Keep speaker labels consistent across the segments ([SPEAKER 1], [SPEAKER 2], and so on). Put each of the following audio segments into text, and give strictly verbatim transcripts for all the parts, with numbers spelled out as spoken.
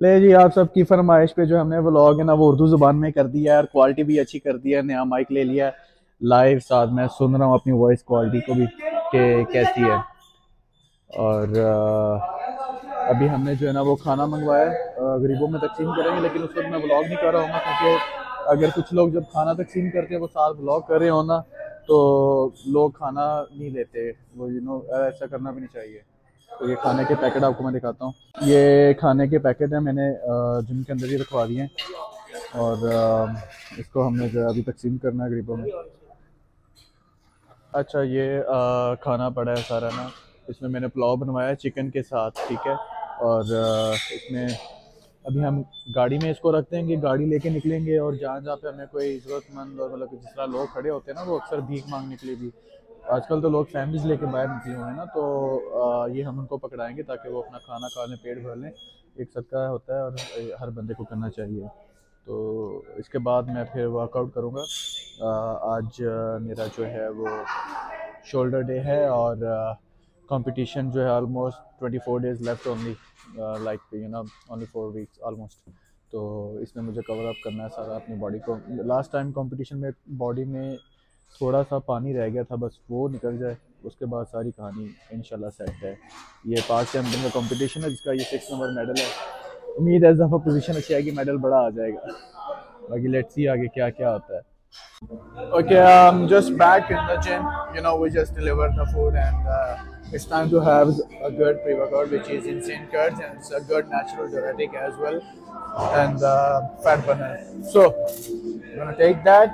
[SPEAKER 1] ले जी, आप सबकी फरमाइश पे जो हमने व्लॉग है ना वो उर्दू ज़ुबान में कर दिया है और क्वालिटी भी अच्छी कर दी है। नया माइक ले लिया है लाइव, साथ मैं सुन रहा हूँ अपनी वॉइस क्वालिटी को भी कि कैसी है। और अ, अभी हमने जो है ना वो खाना मंगवाया है, अ, गरीबों में तकसीम करेंगे, लेकिन उस वक्त मैं व्लॉग नहीं कर रहा हूँ ना, क्योंकि अगर कुछ लोग जब खाना तकसीम करते हैं वो साथ व्लॉग कर रहे हो ना, तो लोग खाना नहीं लेते। वो यू नो ऐसा करना भी नहीं चाहिए। तो ये खाने के पैकेट आपको मैं दिखाता हूँ। ये खाने के पैकेट हैं, मैंने जिम के अंदर ही रखवा दिए हैं और अ, इसको हमने जो है अभी तकसीम करना है गरीबों में। अच्छा, ये अ, खाना पड़ा है सारा ना। इसमें मैंने पुलाव बनवाया है चिकन के साथ, ठीक है। और अ, इसमें अभी हम गाड़ी में इसको रखते हैं कि गाड़ी लेके निकलेंगे, और जहाँ जहाँ पे हमें कोई ज़रूरतमंद और मतलब कि जिस तरह लोग खड़े होते हैं ना, वो अक्सर भीख मांगने के लिए भी आजकल तो लोग फैमिलीज लेके बाहर निकले हुए हैं ना, तो अ, ये हम उनको पकड़ाएंगे ताकि वो अपना खाना खा लें, पेट भर लें। एक सदका होता है और हर बंदे को करना चाहिए। तो इसके बाद मैं फिर वर्कआउट करूँगा। आज अ, मेरा जो है वो शोल्डर डे है और कंपटीशन जो है almost twenty four days left only, like you know only four weeks almost. तो इसमें मुझे कवर अप करना है सारा अपनी बॉडी को। लास्ट टाइम कंपटीशन में बॉडी में थोड़ा सा पानी रह गया था, बस वो निकल जाए, उसके बाद सारी कहानी इंशाल्लाह सेट है। ये पाँच चैम्पियन का कंपटीशन है जिसका ये सिक्स नंबर मेडल है। उम्मीद है इस दफ़ा पोजीशन अच्छी आएगी, मेडल बड़ा आ जाएगा। बाकी लेट्स सी आगे क्या क्या होता है। Okay, I'm just back in the gym. You know, we just delivered the food, and uh, it's time to have a good pre-workout, which is insane curds, and it's a good natural diuretic as well, and uh, fat burner. So, I'm gonna take that.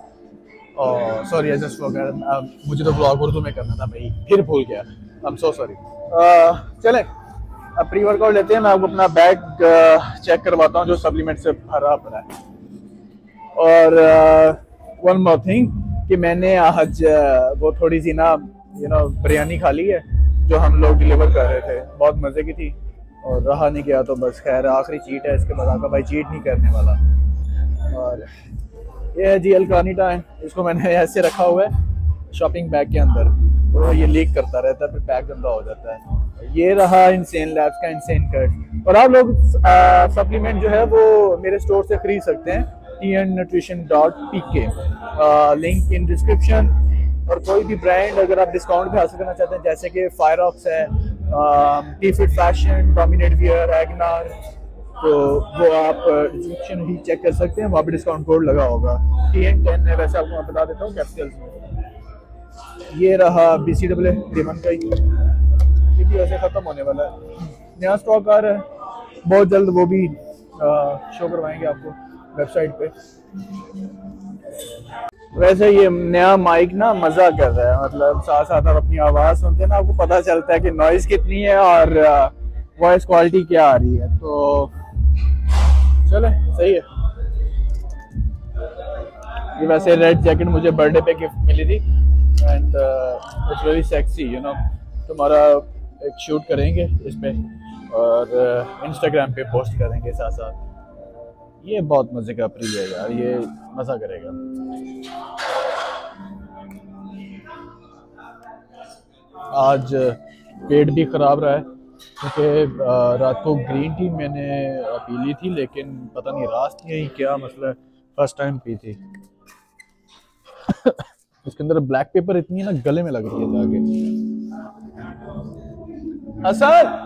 [SPEAKER 1] Oh, sorry, I just forgot. Um, मुझे तो vlog Urdu में करना था भाई, फिर भूल गया। I'm so sorry. Uh, चलें, अब प्री वर्कआउट लेते हैं। मैं आपको अपना बैग चेक करवाता हूँ जो सप्लीमेंट से भरा पड़ा है। और वन मोर थिंग कि मैंने आज uh, वो थोड़ी सी ना यू नो बिरयानी खा ली है जो हम लोग डिलीवर कर रहे थे, बहुत मज़े की थी और रहा नहीं गया, तो बस खैर आखिरी चीट है, इसके बाद आपका भाई चीट नहीं करने वाला। और ये है जी अल्कानीटा है, इसको मैंने ऐसे रखा हुआ है शॉपिंग बैग के अंदर, तो ये लीक करता रहता है, फिर बैग गंदा हो जाता है। ये रहा इंसेन लैब्स का इंसेन कट। और आप लोग सप्लीमेंट जो है वो मेरे स्टोर से खरीद सकते हैं, T N nutrition dot P K, link in description. और कोई भी ब्रांड अगर आप डिस्काउंट पे हासिल करना चाहते हैं, जैसे कि फायरॉक्स है, T fit fashion, dominate wear, एगनार, तो वो आप डिस्क्रिप्शन ही चेक कर सकते हैं, वहाँ पे डिस्काउंट कोड लगा होगा टी एन टेन है। वैसे आपको मैं बता देता हूँ कैपिटल्स में। ये रहा बी सी डब्ल्यू डेमन का ही, ये भी वैसे ख़त्म होने वाला है, नया स्टॉक आ रहा है बहुत जल्द, वो भी शो करवाएंगे आपको वेबसाइट पे। वैसे ये नया माइक ना मज़ा कर रहा है, मतलब साथ साथ आप अपनी आवाज़ सुनते हैं ना, आपको पता चलता है कि नॉइज़ कितनी है और वॉइस क्वालिटी क्या आ रही है। तो चले, सही है। ये वैसे रेड जैकेट मुझे बर्थडे पे गिफ्ट मिली थी, and it's very sexy you know. तुम्हारा एक शूट करेंगे इस पे और इंस्टाग्राम पे पोस्ट करेंगे साथ साथ। ये बहुत मज़े का प्री है यार, ये मज़ा करेगा। आज पेट भी ख़राब रहा है क्योंकि रात को ग्रीन टी मैंने पी ली थी, लेकिन पता नहीं रात नहीं क्या मसला है, फर्स्ट टाइम पी थी। इसके अंदर ब्लैक पेपर इतनी है ना, गले में लग रही है जाके। हसन,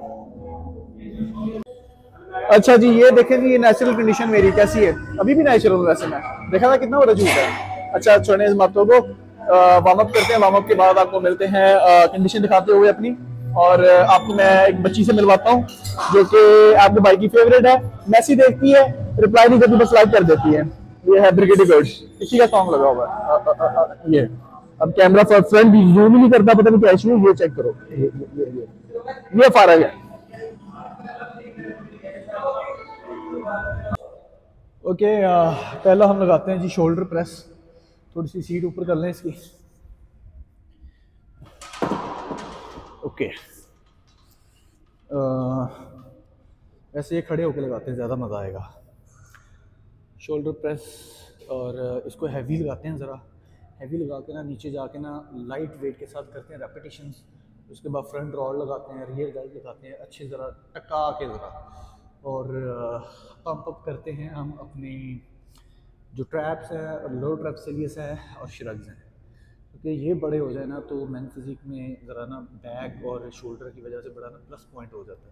[SPEAKER 1] अच्छा जी, ये देखें जी, ये नेचुरल कंडीशन मेरी कैसी है, अभी भी नेचुरल वैसे मैं देखा था कितना बड़ा जूस है। अच्छा छोड़ने इस बातों को, वार्म अप करते हैं, वार्म अप के बाद आपको मिलते हैं कंडीशन दिखाते हुए अपनी। और uh, आपको मैं एक बच्ची से मिलवाता हूँ जो कि आपके भाई की फेवरेट है, मैसी देखती है, रिप्लाई नहीं करती, बस लाइक कर देती है। ये है ब्रिगेडी गर्ल्स, इसी का सॉन्ग लगा हुआ है। अ, अ, अ, ये अब कैमरा फॉर फ्रंट भी जूम ही नहीं करता, पता नहीं क्या इशू है, ये चेक करो। ये ये ये, ये फारग है। ओके, पहला हम लगाते हैं जी शोल्डर प्रेस। थोड़ी सी सीट ऊपर कर लें इसकी। ओके, वैसे ये खड़े होकर लगाते हैं, ज़्यादा मज़ा आएगा शोल्डर प्रेस। और इसको हैवी लगाते हैं, ज़रा हैवी लगा के ना नीचे जाके ना लाइट वेट के साथ करते हैं रेपिटेशंस। उसके बाद फ्रंट रॉड लगाते हैं, रियर गाइड लगाते हैं, अच्छे ज़रा टका के ज़रा और पंप अप करते हैं हम अपनी जो ट्रैप्स हैं, लो ट्रैप्सिलियस है और श्रग्स हैं, क्योंकि ये बड़े हो जाए ना तो मैन फिजिक में ज़रा ना बैक और शोल्डर की वजह से बड़ा ना प्लस पॉइंट हो जाता है।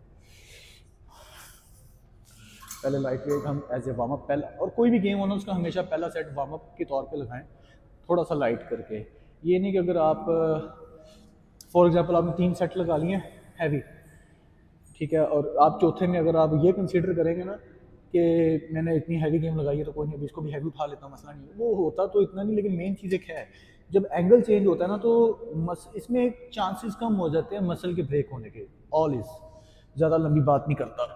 [SPEAKER 1] पहले लाइट वेट हम एज ए वार्म अप पहला, और कोई भी गेम हो ना उसका हमेशा पहला सेट वार्म अप के तौर पे लगाएं, थोड़ा सा लाइट करके। ये नहीं कि अगर आप फॉर एग्जांपल आपने तीन सेट लगा लिए हैवी, ठीक है, और आप चौथे में अगर आप ये कंसीडर करेंगे ना कि मैंने इतनी हैवी गेम लगाई है तो कोई नहीं अभी इसको भी हैवी उठा लेता हूँ, मसला नहीं, वो होता तो इतना नहीं। लेकिन मेन चीज़ एक है, जब एंगल चेंज होता है ना तो मस इसमें चांसेस कम हो जाते हैं मसल के ब्रेक होने के। ऑल इज ज़्यादा लंबी बात नहीं करता।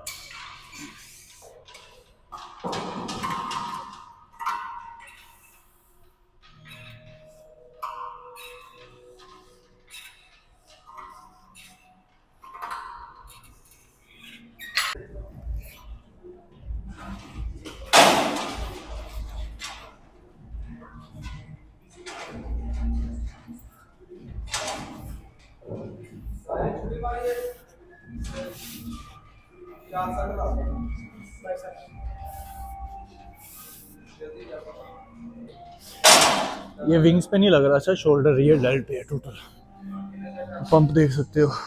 [SPEAKER 1] ये विंग्स पे नहीं लग रहा, अच्छा शोल्डर रियर डेल्ट पे है टोटल। पंप देख सकते हो।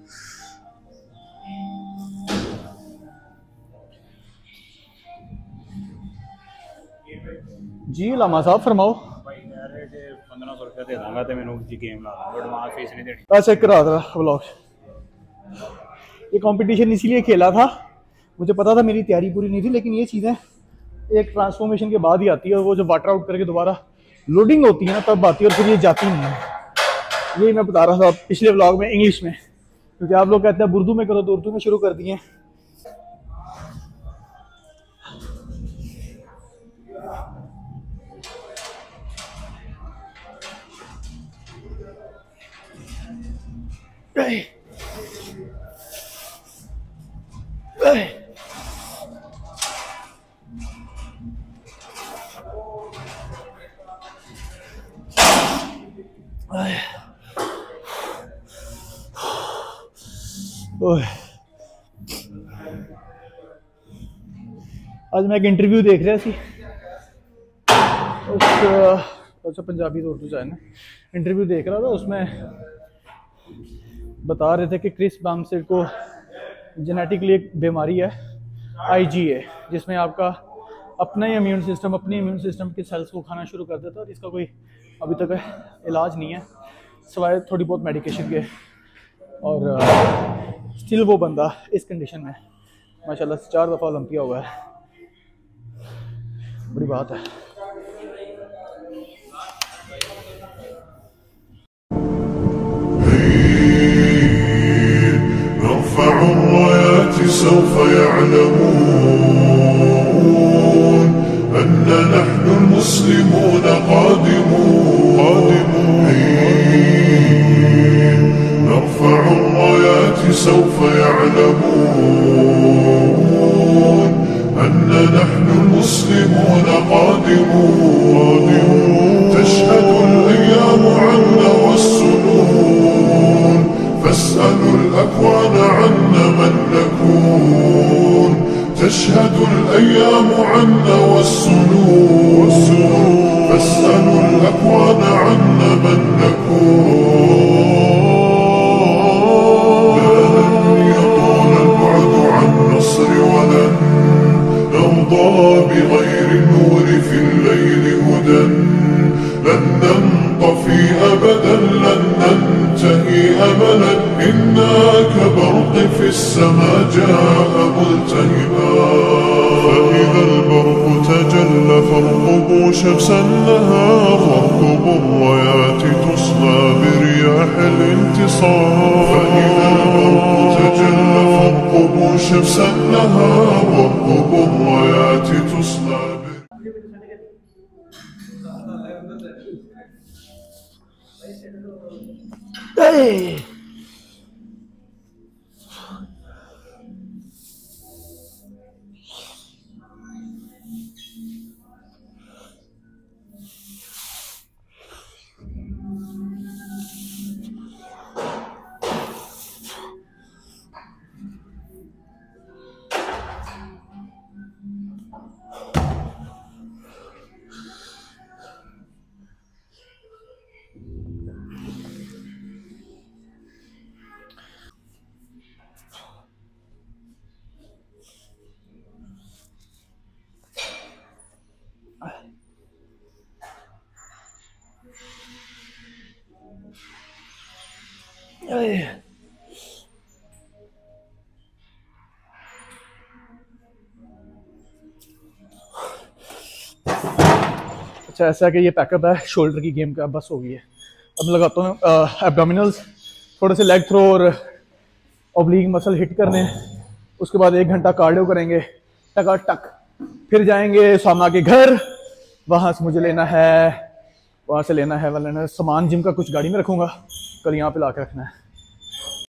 [SPEAKER 1] जी लामा साहब फरमाओ।
[SPEAKER 2] पंद्रह सौ रुपया दे दूंगा तो मैंने जी गेम ला दूंगा, एडवांस फीस नहीं देनी।
[SPEAKER 1] ऐसे करा था व्लॉग, ये कंपटीशन इसीलिए खेला था, मुझे पता था मेरी तैयारी पूरी नहीं थी, लेकिन ये चीज़ें एक ट्रांसफॉर्मेशन के बाद ही आती है, और वो जब वाटर आउट करके दोबारा लोडिंग होती है ना तब आती है, और फिर ये जाती नहीं है। यही मैं बता रहा था पिछले व्लॉग में इंग्लिश में, क्योंकि आप लोग कहते हैं उर्दू में करो तो उर्दू में शुरू कर दिए। आज मैं एक इंटरव्यू देख रहा सी उस पंजाबी तो उर्दू चाहे ना, इंटरव्यू देख रहा था, उसमें बता रहे थे कि क्रिस बामसेट को जेनेटिकली एक बीमारी है आई जी ए, जिसमें आपका अपना ही इम्यून सिस्टम अपने इम्यून सिस्टम के सेल्स को खाना शुरू कर देता है, और इसका कोई अभी तक इलाज नहीं है सिवाय थोड़ी बहुत मेडिकेशन के। और स्टिल वो बंदा इस कंडीशन में माशाल्लाह चार दफ़ा ओलंपिया हुआ है, बड़ी बात है।
[SPEAKER 3] نرفع الرايات سوف يعلمون أن نحن المسلمون قادمون. نرفع الرايات سوف يعلمون أن نحن المسلمون قادمون. تشهد الأيام عنا والسنون فاسألوا الأكوان عنا من نكون. تشهد الأيام عنا والسنون فاسألوا الأكوان عنا من نكون. لن يطول البعد عن نصر ولن نرضى بغير النور في الليل هدى. لن ننطفي أبدا لن ننتهي أملا إنا كبرق في السماء جاء ملتهبا. فإذا البرق تجلى فارقبوا شمس النهار واركبوا الرايات تصلى برياح الانتصار. فإذا البرق تجلى فارقبوا شمس النهار واركبوا الرايات تصلى.
[SPEAKER 1] Hey! अच्छा ऐसा है कि ये पैकअप है शोल्डर की गेम का, बस हो गई है। अब लगाता हूँ एब्डोमिनल्स, थोड़े से लेग थ्रो और ओब्लिक मसल हिट करने, उसके बाद एक घंटा कार्डियो करेंगे टका टक, फिर जाएंगे सामा के घर, वहाँ से मुझे लेना है वहाँ से लेना है वाला सामान जिम का, कुछ गाड़ी में रखूँगा, कल यहाँ पे ला के रखना है।